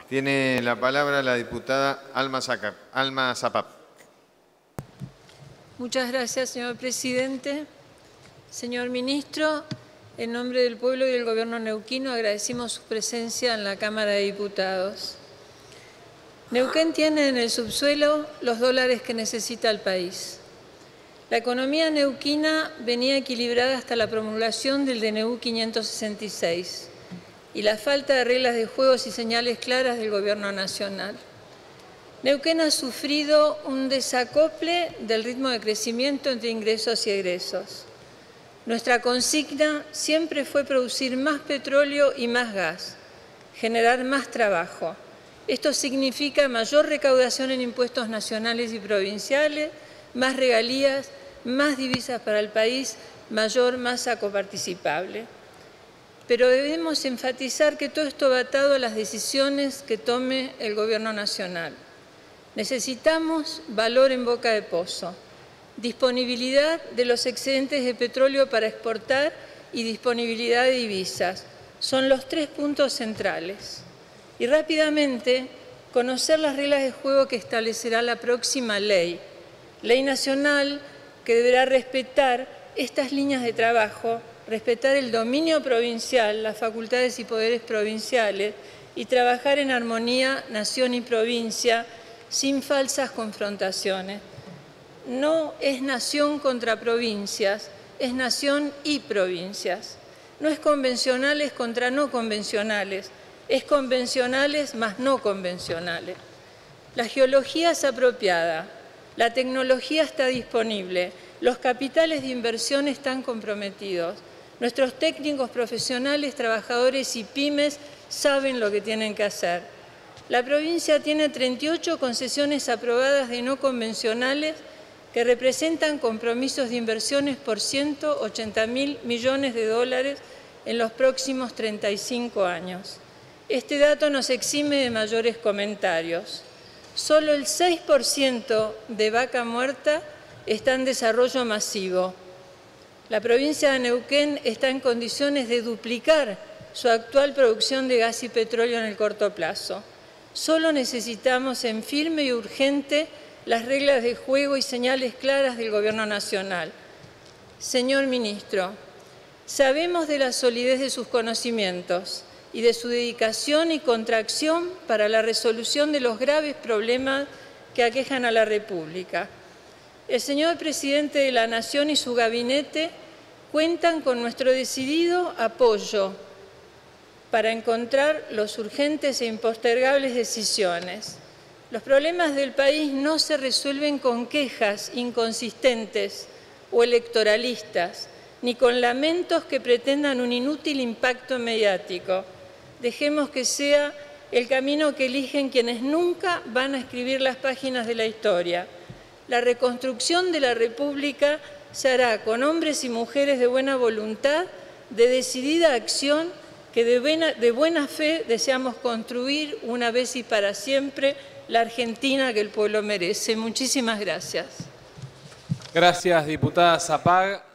Tiene la palabra la diputada Alma Zapap. Muchas gracias, señor presidente. Señor ministro, en nombre del pueblo y del gobierno neuquino agradecimos su presencia en la Cámara de Diputados. Neuquén tiene en el subsuelo los dólares que necesita el país. La economía neuquina venía equilibrada hasta la promulgación del DNU 566 y la falta de reglas de juegos y señales claras del Gobierno nacional. Neuquén ha sufrido un desacople del ritmo de crecimiento entre ingresos y egresos. Nuestra consigna siempre fue producir más petróleo y más gas, generar más trabajo. Esto significa mayor recaudación en impuestos nacionales y provinciales, más regalías, más divisas para el país, mayor masa coparticipable. Pero debemos enfatizar que todo esto va atado a las decisiones que tome el Gobierno nacional. Necesitamos valor en boca de pozo, disponibilidad de los excedentes de petróleo para exportar y disponibilidad de divisas. Son los tres puntos centrales. Y rápidamente, conocer las reglas de juego que establecerá la próxima ley nacional, que deberá respetar estas líneas de trabajo, respetar el dominio provincial, las facultades y poderes provinciales y trabajar en armonía nación y provincia sin falsas confrontaciones. No es nación contra provincias, es nación y provincias. No es convencionales contra no convencionales, es convencionales más no convencionales. La geología es apropiada, la tecnología está disponible, los capitales de inversión están comprometidos. Nuestros técnicos profesionales, trabajadores y pymes saben lo que tienen que hacer. La provincia tiene 38 concesiones aprobadas de no convencionales que representan compromisos de inversiones por 180.000 millones de dólares en los próximos 35 años. Este dato nos exime de mayores comentarios. Solo el 6% de Vaca Muerta está en desarrollo masivo. La provincia de Neuquén está en condiciones de duplicar su actual producción de gas y petróleo en el corto plazo. Solo necesitamos en firme y urgente las reglas de juego y señales claras del Gobierno nacional. Señor ministro, sabemos de la solidez de sus conocimientos y de su dedicación y contracción para la resolución de los graves problemas que aquejan a la República. El señor presidente de la Nación y su gabinete cuentan con nuestro decidido apoyo para encontrar los urgentes e impostergables decisiones. Los problemas del país no se resuelven con quejas inconsistentes o electoralistas, ni con lamentos que pretendan un inútil impacto mediático. Dejemos que sea el camino que eligen quienes nunca van a escribir las páginas de la historia. La reconstrucción de la República se hará con hombres y mujeres de buena voluntad, de decidida acción, que de buena fe deseamos construir una vez y para siempre la Argentina que el pueblo merece. Muchísimas gracias. Gracias, diputada Zapag.